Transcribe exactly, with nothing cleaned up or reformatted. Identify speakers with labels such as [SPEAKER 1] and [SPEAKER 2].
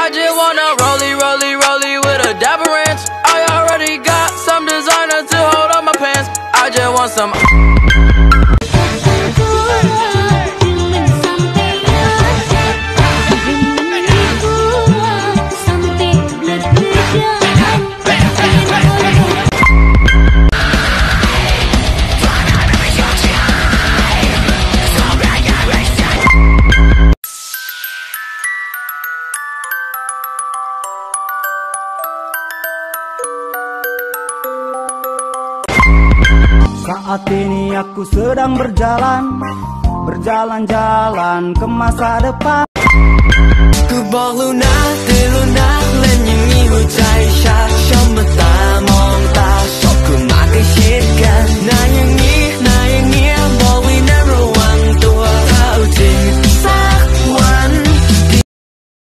[SPEAKER 1] I just wanna rollie, rollie, rollie with a dapper ranch. I already got some designer to hold on my pants. I just want some.
[SPEAKER 2] Saat ini aku sedang berjalan, berjalan-jalan ke masa depan.
[SPEAKER 1] Kubah lunak